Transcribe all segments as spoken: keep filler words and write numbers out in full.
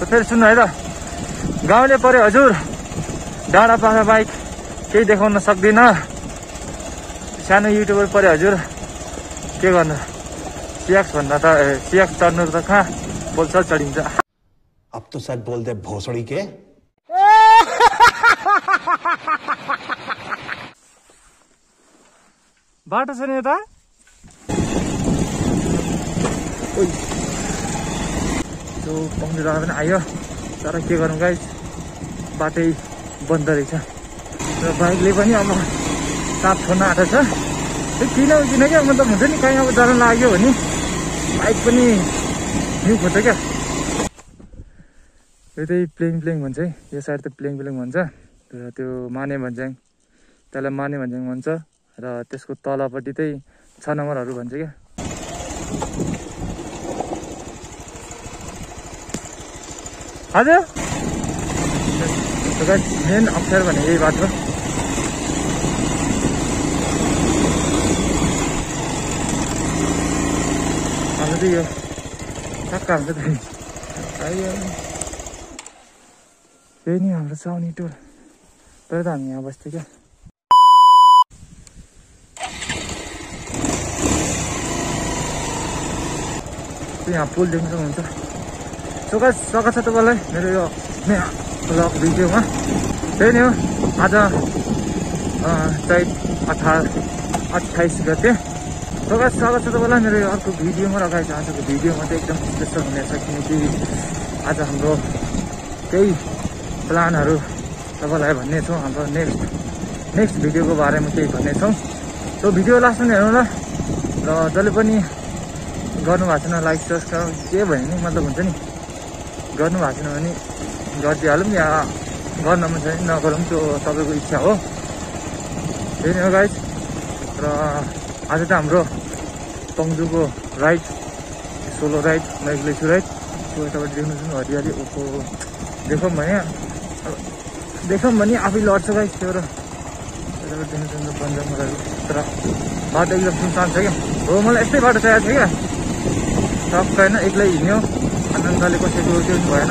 फेरि सुन्नु है त, गाउँले पऱ्यो हजुर, डाँडा पाखा बाइक केही देखाउन सक्दिन, सानो युट्युबर पऱ्यो हजुर, के गर्नु, सियाक्स भन्दा त सियाक्स चढ्नु त कहाँ बोल्छ चढिन्छ। अब तो सच बोल दे भोसड़ी के। बाटो छ नि यता, त्यो पम्पी डाँडा पनि आयो, तर के गरौँ गाइस बाटै बन्द रहेछ र बाइकले पनि अब साथ छोड्न आँटेको छ। त्यो किन किन क्या मतलब हुन्छ नि, कहीँ अब जान लाग्यो भने बाइक पनि हिउँ खोज्छ क्या। यो चाहिँ प्लेङ प्लेङ भन्छ है, यो साइड त प्लेङ प्लेङ भन्छ र त्यो माने भन्ज्याङ, त्यसलाई माने भन्ज्याङ भन्छ र त्यसको तलपट्टि चाहिँ छ नम्बरहरू भन्छ क्या। हजुर मेन अप्ठ्यारो भने यही बाटो, हाम्रो चाहिँ यो टक्का हुन्छ त यही नि हाम्रो साउनी टोल, तर त हामी यहाँ बस्थ्यो क्या। यहाँ पुल देख्न सक्नुहुन्छ। सो गाइस स्वागत छ तपाईँलाई मेरो यो नयाँ ब्लग भिडियोमा। त्यही नै हो, आज चैत अठार अट्ठाइस गते। सो गाइस स्वागत छ तपाईँलाई मेरो यो अर्को भिडियोमा र गाइस आजको भिडियोमा चाहिँ एकदम स्पेसल हुनेछ, किनकि आज हाम्रो केही प्लानहरू तपाईँलाई भन्ने छौँ, हाम्रो नेक्स्ट नेक्स्ट भिडियोको बारेमा केही भन्नेछौँ। सो भिडियो लास्टमा हेर्नु ल, र जसले पनि गर्नुभएको छैन लाइक सब्सक्राइब के भने नि मतलब हुन्छ नि, गर्नुभएको छैन भने गरिदिइहालौँ या गर्न मन छ भने नगरौँ, त्यो तपाईँको इच्छा हो। त्यही नै हो गाइस। र आज त हाम्रो पङ्जुको राइड, सोलो राइड, म एक्लै छु राइड। त्यो यतापट्टि देख्नु छु हरियाली, ओको देखौँ भने देखौँ भने आफै लड्छ गाइस त्यो। र यतापट्टि देख्नु सक्नुहुन्छ पन्जाबहरू, तर बाटो एकदम सुनसान छ क्या। हो मलाई यस्तै बाटो चाहिएको थियो क्या, टक्क होइन एक्लै हिँड्यो, आनन्दले कसैको त्यो भएन।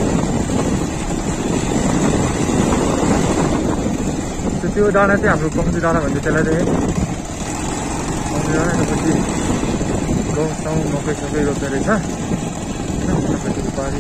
त्यो डाँडा चाहिँ हाम्रो पम्पी डाँडा भन्छ त्यसलाई चाहिँ, पम्पी डाँडा त्यसपछि गाउँ साउँ मकै सबै रोप्दो रहेछ होइन, बारी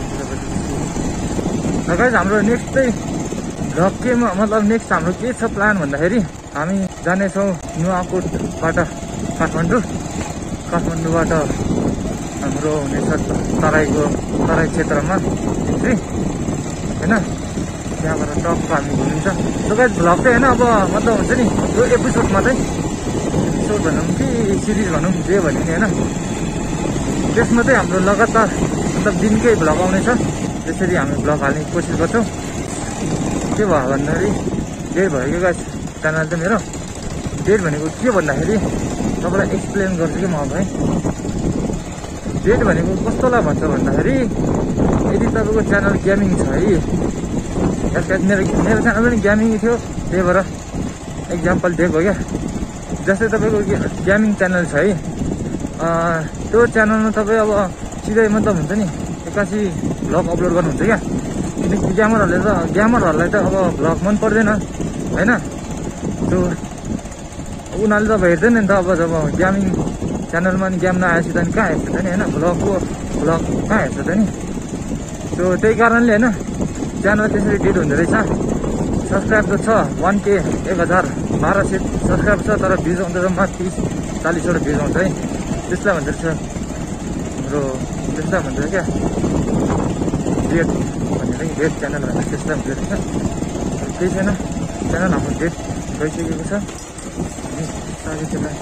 र गाइस हाम्रो नेक्स्ट चाहिँ भ्लग केमा मतलब नेक्स्ट हाम्रो के छ प्लान भन्दाखेरि हामी जानेछौँ नुवाकोटबाट काठमाडौँ, काठमाडौँबाट हाम्रो हुनेछ तराईको तराई क्षेत्रमा इन्ट्री होइन, त्यहाँबाट टक्क हामी घुमिन्छ। सो गाइस भ्लग चाहिँ होइन अब मतलब हुन्छ नि यो एपिसोडमा चाहिँ, एपिसोड भनौँ कि सिरिज भनौँ जे भने नि होइन, त्यसमा चाहिँ हाम्रो लगातार मतलब दिनकै भ्लग आउनेछ। त्यसरी हामी भ्लग हाल्ने कोसिस गर्छौँ। के भयो भन्दाखेरि डेट भयो कि गाइस च्यानल चाहिँ मेरो, डेट भनेको के भन्दाखेरि तपाईँलाई एक्सप्लेन गर्छु कि म अब है। डेट भनेको कस्तोलाई भन्छ भन्दाखेरि यदि तपाईँको च्यानल गेमिङ छ है, मेरो मेरो च्यानल पनि गेमिङ थियो, त्यही भएर एक्जाम्पल दिएको क्या। जस्तै तपाईँको गेमिङ च्यानल छ है, त्यो च्यानलमा तपाईँ अब सिधै मतलब हुन्छ नि एक्कासी भ्लग अपलोड गर्नुहुन्छ क्या। किनकि ग्यामरहरूले त ग्यामरहरूलाई त अब भ्लग मन पर्दैन होइन, त्यो उनीहरूले त अब हेर्दैन नि त। अब जब गेमिङ च्यानलमा नि गेम नआएपछि त नि कहाँ हेर्छ त नि होइन, भ्लगको भ्लग कहाँ हेर्छ त नि। त्यो त्यही कारणले होइन च्यानल त्यसरी डेट हुँदो रहेछ। सब्सक्राइब त छ वान के एक हजार बाह्र सय सब्सक्राइब छ, तर भ्युज आउँछ जम्मा तिस चालिसवटा भ्युज आउँछ है। त्यसलाई भन्दो रहेछ हाम्रो, त्यसलाई भन्छ क्या डेट भनेर, डेट च्यानल भनेर त्यसलाई भन्दो रहेछ। केही छैन, च्यानल हाम्रो डेट गइसकेको छ, साह्रै त्यसलाई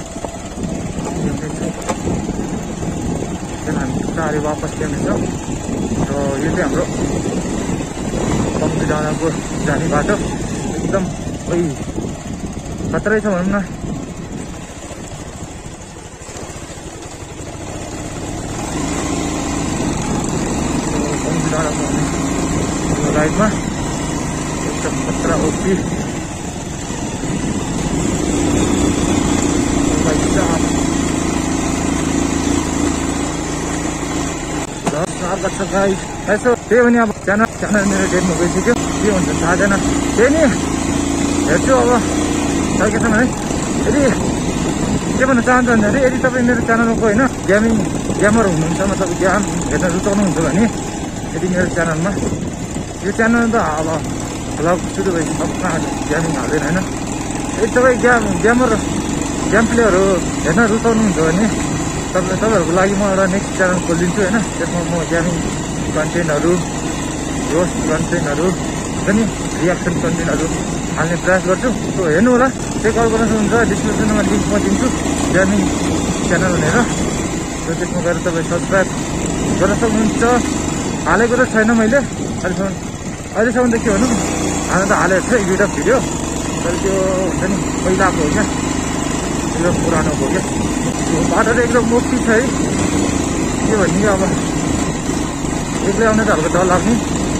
त्यहाँदेखि हामी बिस्तारै वापस ल्याउनेछौँ। र यो चाहिँ हाम्रो पम्पी डाँडाको जाने बाटो एकदम ओइ खतरै छ भनौँ न। पम्पी डाँडाको राइडमा एकदम खतरा ओपी स्वागत छ गाइस। यसो त्यही पनि अब च्यानल च्यानल मेरो डेटमा गइसक्यो, के हुन्छ थाहा छैन। त्यही नि हेर्छु अब सकेसम्म है। यदि के भन्न चाहन्छ भन्दाखेरि यदि तपाईँ मेरो च्यानलको होइन गेमिङ गेमर हुनुहुन्छ, मतलब गेम हेर्न रुचाउनुहुन्छ भने यदि मेरो च्यानलमा यो च्यानल त अब भ्लग सुरु भएपछि सबमा गेमिङ हाल्दैन होइन। यदि तपाईँ गेम गेमर गेम प्लेयरहरू हेर्न रुचाउनुहुन्छ भने तपाईँ तपाईँहरूको लागि म एउटा नेक्स्ट च्यानल खोलिदिन्छु होइन। त्यसमा म गेमिङ कन्टेन्टहरू, रोस्ट कन्टेन्टहरू हुन्छ नि, रियाक्सन कन्टेन्टहरू हाल्ने प्रयास गर्छु। सो हेर्नु होला, चेक आउट गर्न सक्नुहुन्छ। डिस्क्रिप्सनमा लिङ्क म दिन्छु गेमिङ च्यानल भनेर। सो त्यसमा गएर तपाईँ सब्सक्राइब गर्न सक्नुहुन्छ। हालेको त छैन मैले अहिलेसम्म अहिलेसम्म त के भनौँ, हाल्नु त हालेको थियो दुइटा भिडियो, तर त्यो हुन्छ नि पहिलाको हो क्या, एकदम पुरानो हो क्या। बाटो त एकदम मोक्सी छ है, के भन्ने अब एक्लै आउने त हल्का डर लाग्ने,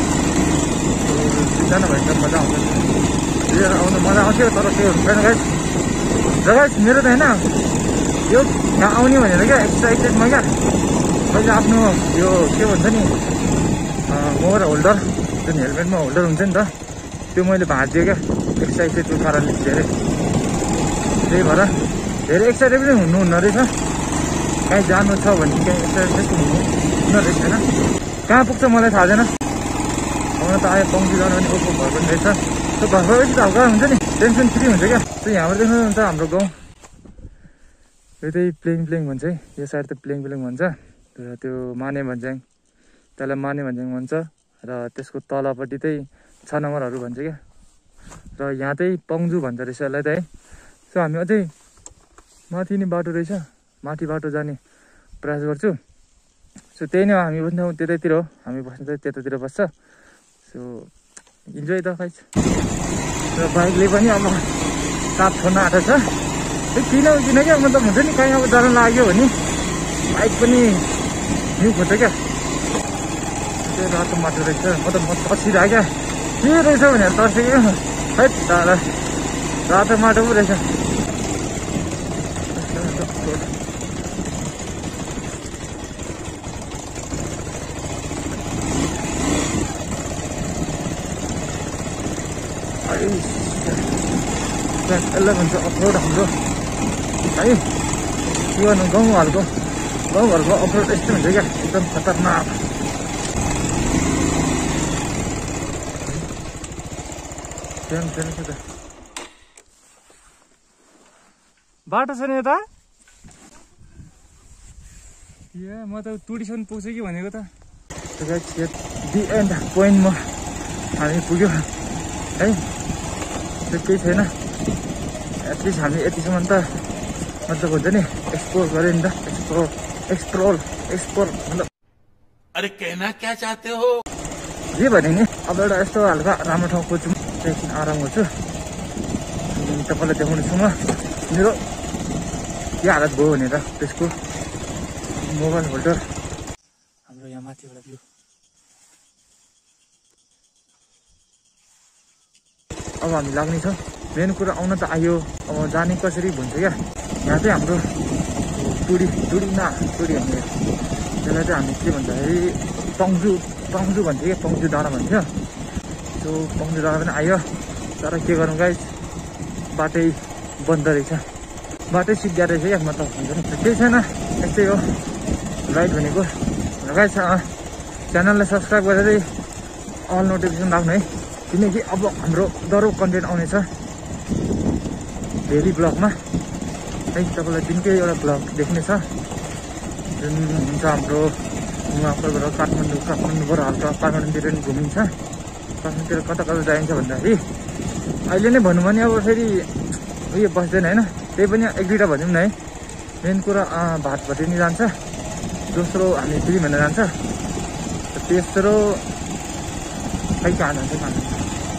चिन्ता भएछ मजा आउँछ, लिएर आउनु मजा आउँथ्यो। तर त्यो हुँदैन गाइस। र गाइस मेरो त होइन यो यहाँ आउने भनेर क्या एक्साइटेडमा क्या, मैले आफ्नो यो के भन्छ नि मोबाइल होल्डर जुन हेलमेटमा होल्डर हुन्छ नि त, त्यो मैले भाँचिदिएँ क्या एक्साइटेडको कारणले। धेरै त्यही भएर धेरै एक्साइटेड पनि हुनुहुन्न रहेछ। कहीँ जानु छ भने कहीँ एक्साइटेड हुनुहुन्न रहेछ होइन। कहाँ पुग्छ मलाई थाहा छैन। आउन त आयो पङ्क्ति जानु पनि ओपो घर पनि रहेछ। त्यो घर गएपछि त हल्का हुन्छ नि, टेन्सन फ्री हुन्छ क्या। त्यो यहाँबाट देख्नुहुन्छ हाम्रो गाउँ, यो चाहिँ प्लेङ प्लेङ भन्छ है, यो साइड त प्लेङ प्लेङ भन्छ, र त्यो माने भन्ज्याङ, त्यसलाई माने भन्ज्याङ भन्छ। र त्यसको तलपट्टि चाहिँ छ नम्बरहरू भन्छ क्या, र यहाँ चाहिँ पङ्जु भन्छ रहेछ यसलाई त है। सो हामी अझै माथि नै बाटो रहेछ, माथि बाटो जाने प्रयास गर्छु। सो त्यही नै हो, हामी बस्ने ठाउँ त्यतैतिर हो, हामी बस्ने चाहिँ त्यतातिर बस्छ। So enjoy the guys. र बाइकले पनि अब साथ छोड्न आँटेको छ। त्यो किन किन क्या, मतलब हुन्छ नि कहीँ अब जान लाग्यो भने बाइक पनि हिउँ खोज्छ क्या। त्यो रातो माटो रहेछ, म त म तर्सिरहेँ क्या, के रहेछ भनेर तर्सेको है दादा, रातो माटो पो रहेछ। यसलाई भन्छ अफरोड हाम्रो है। के गर्नु, गाउँघरको गाउँघरको अफरोड यस्तो हुन्छ क्या, एकदम खतरनाक। बाटो छ नि यता, ए म त टुडीसम्म पुग्छु कि भनेको त। दि एन्ड पोइन्टमा हामी पुग्यो है, त्यो केही छैन। एटलिस्ट हामी यतिसम्म त मतलब हुन्छ नि एक्सप्लोर गऱ्यो नि त, एक्सप्लोर एक्सप्लोर एक्सप्लोर मतलब। अरे कहना क्या चाहते हो? जे भने नि अब एउटा यस्तो हल्का राम्रो ठाउँ खोज्छु, एकछिन आराम गर्छु, तपाईँलाई देखाउने छु म मेरो के हालत भयो भनेर। त्यसको मोबाइल होल्डर हाम्रो यहाँ माथिबाट भ्यू। अब हामी लाग्ने छ। मेन कुरा आउन त आयो, अब जाने कसरी भन्छ क्या। यहाँ चाहिँ हाम्रो टुडी टुडी न टुडी हामी त्यसलाई चाहिँ हामी के भन्दाखेरि पङ्जु पङ्जु भन्थ्यो क्या, पङ्जु डाँडा भन्थ्यो। त्यो पङ्जु डाँडा पनि आयो, तर के गर्नु गाइस बाटै बन्द रहेछ, बाटै सिद्धिया रहेछ क्या, मतलब हुन्छ नि केही छैन, यस्तै हो राइड भनेको। गाइस च्यानललाई सब्सक्राइब गरेर अल नोटिफिकेसन राख्नु है, किनकि अब हाम्रो डरो कन्टेन्ट आउनेछ डेली ब्लगमा है। तपाईँलाई दिनकै एउटा ब्लग देख्नेछ, जुन हुन्छ हाम्रो उहाँबाट काठमाडौँ काठमाडौँबाट हल्का काठमाडौँतिर पनि घुमिन्छ। काठमाडौँतिर कता कता जाइन्छ भन्दाखेरि अहिले नै भनौँ भने अब फेरि उयो बस्दैन होइन, त्यही पनि एक दुईवटा भनौँ न है। मेन कुरा भातभट्टी नि जान्छ, दोस्रो हामी फिल्म हेर्न जान्छ, तेस्रो खै कहाँ जान्छ कहाँ जान्छ।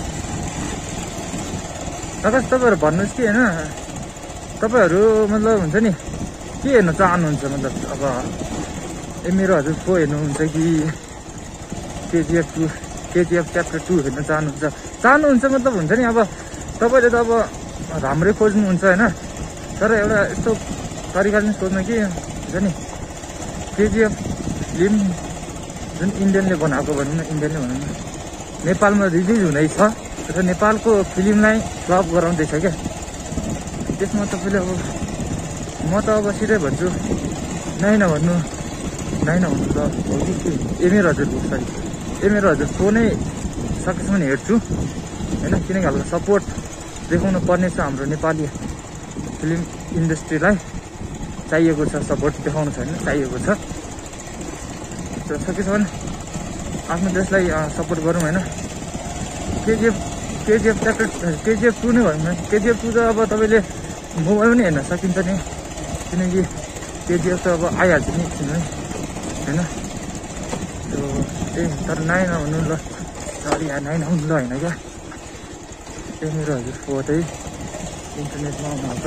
आकाश तपाईँहरू भन्नुहोस् कि होइन, तपाईँहरू मतलब हुन्छ नि के हेर्न चाहनुहुन्छ, मतलब अब ए मेरो हजुर को हेर्नुहुन्छ कि KGF two KGF chapter two हेर्न चाहनुहुन्छ चाहनुहुन्छ मतलब हुन्छ नि। अब तपाईँले त अब राम्रै खोज्नुहुन्छ होइन, तर एउटा यस्तो तरिकाले सोध्नु कि हुन्छ नि केजिएफ फिल्म जुन इन्डियनले बनाएको भनौँ न, इन्डियनले भनौँ न, नेपालमा रिलिज हुँदैछ र नेपालको फिल्मलाई फ्लप गराउँदैछ क्या। त्यसमा तपाईँले अब म त अब सिधै भन्छु, नाइ नभन्नु, नाइ नभन्नु त हो कि के, एमएर हजुरको सरी एमएर हजुरको नै सकेसम्म हेर्छु होइन, किनकि हाम्रो सपोर्ट देखाउनु पर्ने छ। हाम्रो नेपाली फिल्म इन्डस्ट्रीलाई चाहिएको छ, सपोर्ट देखाउनु छ होइन, चाहिएको छ। त्यो सकेसम्म आफ्नो देशलाई सपोर्ट गरौँ होइन। KGF KGF chapter KGF two नै भनौँ न, केजिएफ टू त अब तपाईँले मोबाइल पनि हेर्न सकिन्छ नि, किनकि केजिएफ त अब आइहाल्छ नि किनभने होइन। त्यो त्यही तर नाइ नहुनु ल, सरी यहाँ नाइ नहुनु ल होइन क्या। त्यही मेरो हजुर फो चाहिँ इन्टरनेटमा आउनुहुन्छ।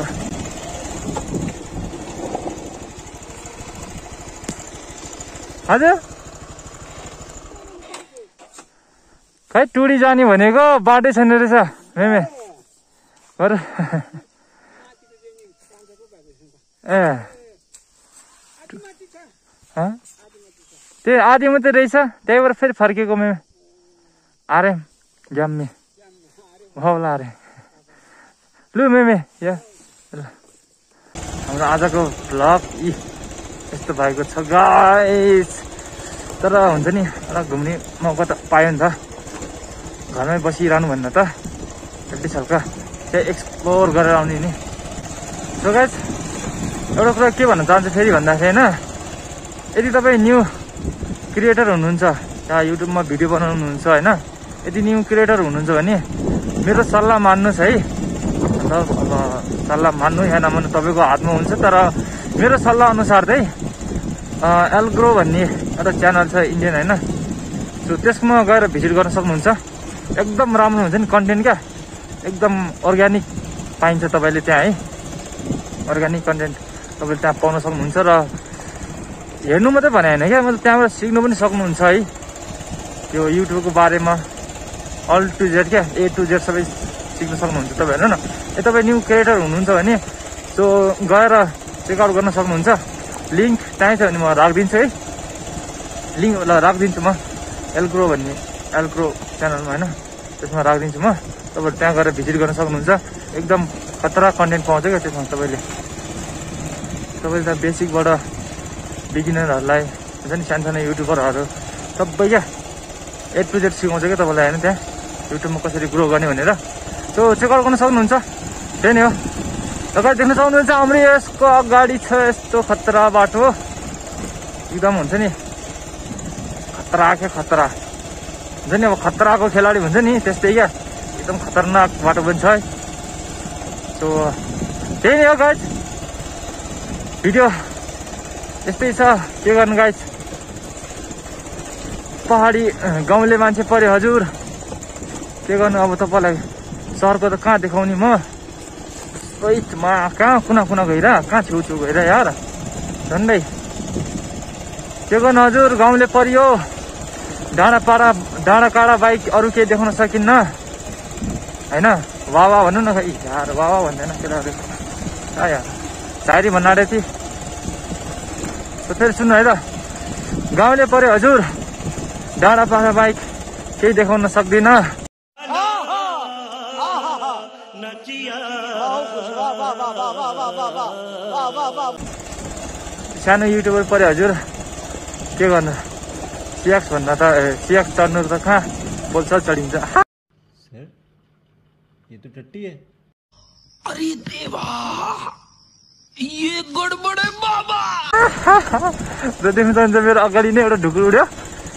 हजुर खै टुडी जाने भनेको बाटै छैन रहेछ मेमे बर। ए त्यही आधी मात्रै रहेछ, त्यही भएर फेरि फर्केको मेमे। आरे ज्याम्मे होला अरे लु मेमे या ल। हाम्रो आजको भ्लग यी यस्तो भएको छ गाइस। तर हुन्छ नि एउटा घुम्ने मौका त पायो नि त, घरमै बसिरहनु भन्दा त एटलिस्ट हल्का त्यही एक्सप्लोर गरेर आउने नि। सो गाइस एउटा कुरा के भन्न चाहन्छु फेरि भन्दाखेरि होइन, यदि तपाईँ न्यू क्रिएटर हुनुहुन्छ या युट्युबमा भिडियो बनाउनुहुन्छ होइन, यदि न्यू क्रिएटर हुनुहुन्छ भने मेरो सल्लाह मान्नुहोस् है। अन्त अब सल्लाह मान्नु या नमान्नु तपाईँको हातमा हुन्छ, तर मेरो सल्लाह अनुसार चाहिँ एल्ग्रो भन्ने एउटा च्यानल छ इन्डियन होइन, सो त्यसमा गएर भिजिट गर्न सक्नुहुन्छ। एकदम राम्रो हुन्छ नि कन्टेन्ट क्या, एकदम अर्ग्यानिक पाइन्छ तपाईँले त्यहाँ है। अर्ग्यानिक कन्टेन्ट तपाईँले त्यहाँ पाउन सक्नुहुन्छ र हेर्नु मात्रै भने होइन क्या, मतलब त्यहाँबाट सिक्नु पनि सक्नुहुन्छ है। त्यो युट्युबको बारेमा अल टु जेड क्या, ए टु जेड सबै सिक्न सक्नुहुन्छ तपाईँ हेर्नु न। ए तपाईँ न्यू क्रिएटर हुनुहुन्छ भने सो गएर चेकआउट गर्न सक्नुहुन्छ। लिङ्क चाहिन्छ भने म राखिदिन्छु है, लिङ्क ल राखिदिन्छु म एल्ग्रो भन्ने एल्ग्रो च्यानलमा होइन, त्यसमा राखिदिन्छु म। तपाईँहरू त्यहाँ गएर भिजिट गर्न सक्नुहुन्छ। एकदम खतरा कन्टेन्ट पाउँछ क्या त्यसमा। तपाईँले तपाईँले त बेसिकबाट बिगिनरहरूलाई हुन्छ नि, सानसानो युट्युबरहरू सबै क्या ए टु जेड सिकाउँछ क्या तपाईँलाई होइन, त्यहाँ युट्युबमा कसरी ग्रो गर्ने भनेर। सो चेकआउट गर्न सक्नुहुन्छ। त्यही नै हो। तपाईँ देख्न सक्नुहुन्छ हाम्रो यसको अगाडि छ यस्तो खतरा बाटो, एकदम हुन्छ नि खतरा क्या खतरा हुन्छ नि। अब खतराको खेलाडी हुन्छ नि त्यस्तै क्या, एकदम खतरनाक बाटो पनि छ है। सो त्यही नै हो गाइज, भिडियो यस्तै छ, के गर्नु गाइज। पहाडी गाउँले मान्छे पऱ्यो हजुर, के गर्नु अब तपाईँलाई सहरको त कहाँ देखाउने म। मा कहाँ कुना कुना गएर कहाँ छेउछेउ गएर यार झन्डै के गर्नु हजुर, गाउँले परियो। डाँडा पाडा डाँडा काँडा बाइक अरू केही देखाउन सकिन्न होइन। वावा भन्नु न खै यार, वावा भन्दैन केटाहरू यार, सायरी भन्न आँटेको थिएँ। फेरि सुन्नु है त, गाउँले पऱ्यो हजुर, डाँडा पाडा बाइक केही देखाउन सक्दिनँ। सानो युट्युबर पऱ्यो हजुर, के गर्नु। सियाक्स भन्दा त सियाक्स चढ्नु त कहाँ बोल्छ चढिन्छ। सर ये तो टट्टी है। अरे देवा ये गडबड है बाबा। र देख्नु चाहन्छ मेरो अगाडि नै एउटा ढुकुर उड्यो।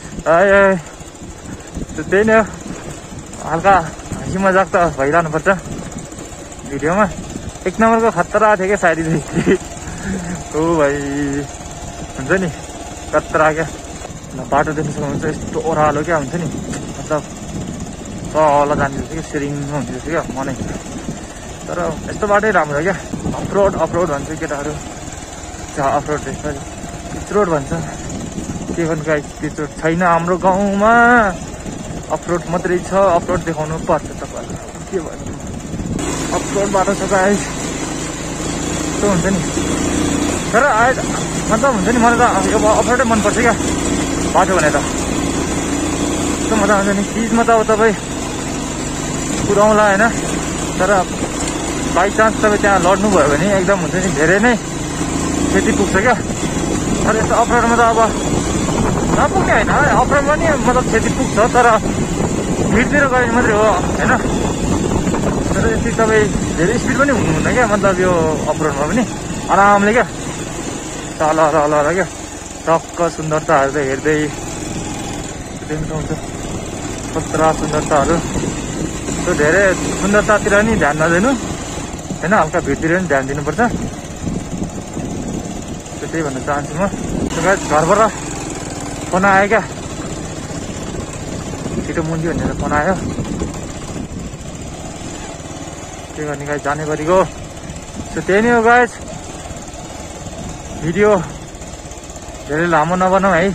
त्यही नै हो, हल्का हाँसी मजाक त भइरहनु पर्छ भिडियोमा। एक नम्बरको खतरा थियो क्या सायरी चाहिँ। हो भाइ हुन्छ नि खतरा क्या। बाटो देख्नु सक्नुहुन्छ यस्तो ओह्रालो क्या हुन्छ नि, मतलब तल जाँदैछ क्या, सिरिङमा हुँदैछ क्या मनै। तर यस्तो बाटै राम्रो क्या, अफरोड अफरोड भन्छ केटाहरू, अफरोड पिच रोड भन्छ। के गर्नु गाइस, पिच रोड छैन हाम्रो गाउँमा, अफरोड मात्रै छ। अफरोड देखाउनु पर्छ तपाईँहरूलाई, के भन्नु अफरोड बाटो छ गाइस, यस्तो हुन्छ नि। तर मतलब हुन्छ नि मलाई त यो अफरोडै मनपर्छ क्या। बाटो भने त कस्तो मजा आउँछ नि। चिजमा त अब तपाईँ कुदाउँला होइन, तर बाइचान्स तपाईँ त्यहाँ लड्नुभयो भने एकदम हुन्छ नि धेरै नै क्षति पुग्छ क्या। तर यस्तो अफरोडमा त अब नपुग्ने होइन, अफरोडमा नि मतलब क्षति पुग्छ, तर भिडतिर गयो मात्रै हो होइन। तर यति तपाईँ धेरै स्पिड पनि हुनुहुन्न क्या, मतलब यो अफरोडमा पनि आरामले क्या तल तल क्या टक्क सुन्दरताहरू त हेर्दै देख्नुहुन्छ। खतरा सुन्दरताहरू, त्यो धेरै सुन्दरतातिर नि ध्यान नदिनु होइन, हल्का भिडतिर नि ध्यान दिनुपर्छ, त्यही भन्न चाहन्छु म। घरबाट फोन आयो क्या, छिटो मुन्जी भनेर फोन आयो, के गर्ने गाइस जाने गरेको। सो त्यही नै हो गाइस, भिडियो धेरै लामो नबनाऊ है,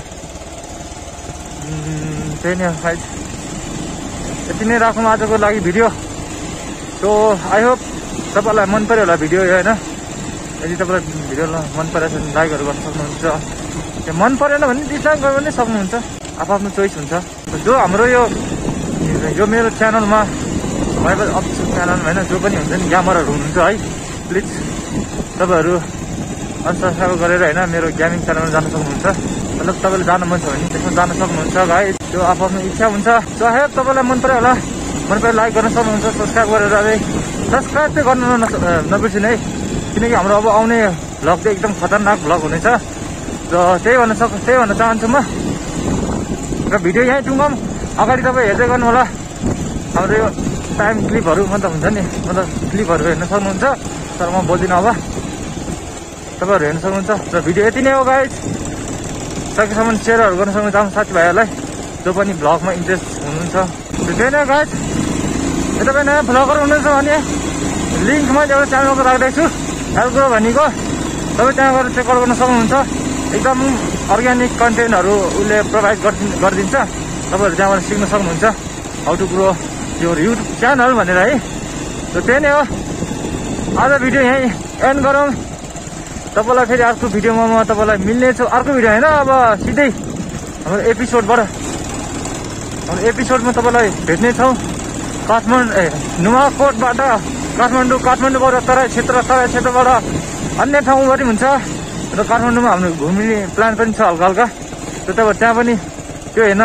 त्यही नै हो गाइस, यति नै राखौँ आजको लागि भिडियो। सो आई होप तपाईँलाई मन पऱ्यो होला भिडियो होइन। यदि तपाईँलाई भिडियो मन परेछ भने लाइकहरू गर्न सक्नुहुन्छ, त्यो मन परेन भने डिसलाइक गर्नु पनि सक्नुहुन्छ, आफ्नो चोइस हुन्छ। जो हाम्रो यो यो मेरो च्यानलमा भएको अफिसियल च्यानल होइन, जो पनि हुन्छ नि ग्यामरहरू हुनुहुन्छ है, प्लिज तपाईँहरू अनसब्सक्राइब गरेर होइन मेरो गेमिङ च्यानलमा जान सक्नुहुन्छ। मतलब तपाईँले जानु मन छ भने त्यसमा जान सक्नुहुन्छ गाइस, त्यो आफ्नो इच्छा हुन्छ। सो आई होप तपाईँलाई मन पऱ्यो होला, मन पऱ्यो लाइक गर्न सक्नुहुन्छ, सब्सक्राइब गरेर है, सब्सक्राइब चाहिँ गर्नु नबिर्सिनु है, किनकि हाम्रो अब आउने भ्लग चाहिँ एकदम खतरनाक भ्लग हुनेछ। र त्यही भन्न सक् त्यही भन्न चाहन्छु म। र भिडियो यहीँ टुङ्गाउँ, अगाडि तपाईँ हेर्दै गर्नु होला हाम्रो यो टाइम क्लिपहरू, मतलब हुन्छ नि मतलब क्लिपहरू हेर्न सक्नुहुन्छ, तर म बोल्दिनँ अब, तपाईँहरू हेर्न सक्नुहुन्छ। र भिडियो यति नै हो गाइस, सकेसम्म सेयरहरू गर्न सक्नुहुन्छ आफ्नो साथीभाइहरूलाई जो पनि भ्लगमा इन्ट्रेस्ट हुनुहुन्छ। त्यही नै गाइस, तपाईँ नयाँ भ्लगर हुनुहुन्छ भने लिङ्कमा एउटा च्यानलको राख्दैछु, हेल्प भनेको तपाईँ त्यहाँ गएर चेकआउट गर्न सक्नुहुन्छ। एकदम अर्ग्यानिक कन्टेन्टहरू उसले प्रोभाइड गरिदिन्छ, तपाईँहरू त्यहाँबाट सिक्न सक्नुहुन्छ हाउ टु ग्रो यो युट्युब च्यानल भनेर है। र त्यही नै हो, आज भिडियो यहीँ एन्ड गरौँ। तपाईँलाई फेरि अर्को भिडियोमा म तपाईँलाई मिल्नेछु, अर्को भिडियो होइन अब सिधै हाम्रो एपिसोडबाट हाम्रो एपिसोडमा तपाईँलाई भेट्नेछौँ। काठमाडौँ ए नुवाकोटबाट काठमाडौँ काठमाडौँबाट तराई क्षेत्र तराई क्षेत्रबाट अन्य ठाउँ पनि हुन्छ, र काठमाडौँमा हाम्रो घुम्ने प्लान पनि छ हल्का हल्का। र तपाईँ त्यहाँ पनि त्यो हेर्न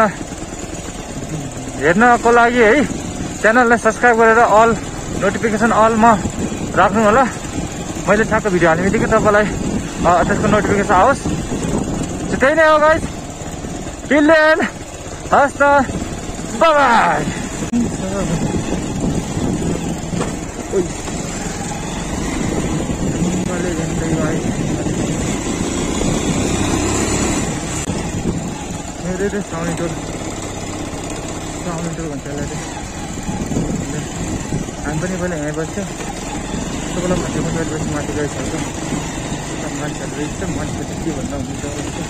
हेर्नको लागि है च्यानललाई सब्सक्राइब गरेर अल नोटिफिकेसन अलमा राख्नु होला, मैले ठ्याक्क भिडियो हाल्ने बित्तिकै तपाईँलाई त्यसको नोटिफिकेसन आओस्। त्यही नै हो गाइस, टिल देन हस् त, बाइ बाइ। मेरो साउने टोल साउने टोल भन्छ यसलाई चाहिँ, हामी पनि पहिला यहीँ बस्छौँ, तपाईँलाई भन्दै पनि गएपछि माथि गइसक्छ, मान्छेहरू एकदम मान्छे चाहिँ के भन्दा हुन्छ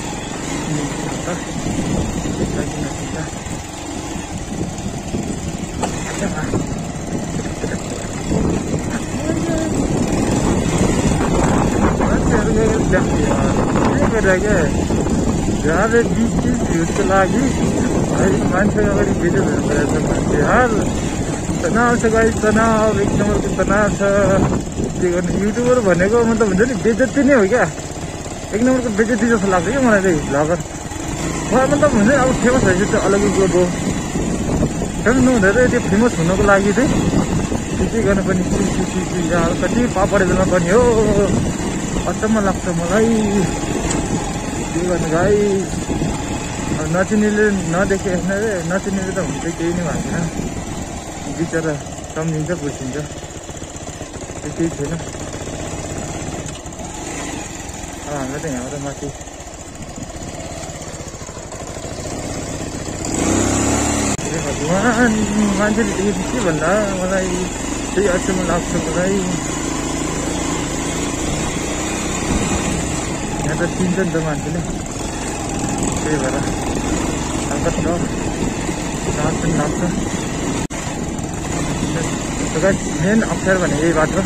मान्छेहरू क्या जहाँले बिस तिस भ्युजको लागि अहिले मान्छे अगाडि भिडियो हेर्नु परेको छ। मान्छे हाल तनाव छ गाइस, तनाव एक नम्बरको तनाव छ। के गर्ने, युट्युबर भनेको मतलब हुन्छ नि बेइज्जती नै हो क्या, एक नम्बरको बेइज्जती जस्तो लाग्छ क्या मलाई चाहिँ भ्लगर। मलाई मतलब हुन्छ नि अब फेमस भएपछि चाहिँ अलग्गै कुरो भयो, फेमस नहुँदा चाहिँ त्यो फेमस हुनको लागि चाहिँ के के गर्नु पर्ने, कति पापडमा गर्ने हो, अचम्म लाग्छ मलाई। के गर्नु गाइस, नचिनेले नदेखे नचिनेले त हुन्छ केही नै भन्दैन, बिचरा सम्झिन्छ बुझिन्छ, त्यो केही छैन। अब हामीलाई त यहाँबाट माथि भगवान् मान्छेले देखेपछि के भन्दा मलाई त्यही अचम्म लाग्छ मलाई। यहाँ त चिन्छ नि त मान्छेले, त्यही भएर ताकत छ, साथ पनि लाग्छ। मेन अप्ठ्यारो भने यही बाटो,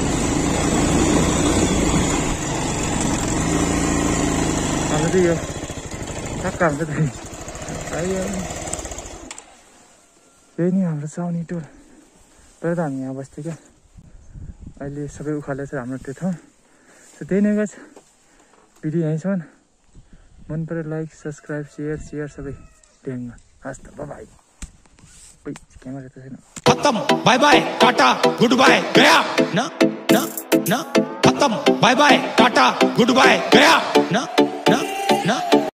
हाम्रो चाहिँ यो छक्का हुन्छ फेरि आइयो यही नि हाम्रो साउनी टोल तर त हामी यहाँ बस्थ्यो क्या अहिले सबै उखालेको छ हाम्रो त्यो ठाउँ सो त्यही नै गाइस भिडियो यहीँसम्म मन पऱ्यो लाइक सब्सक्राइब सेयर सेयर सबै ड्याङमा हस् त बाई बाई क्यामेरा त छैन खत्म bye bye tata goodbye गया ना ना ना खत्म bye bye tata goodbye गया ना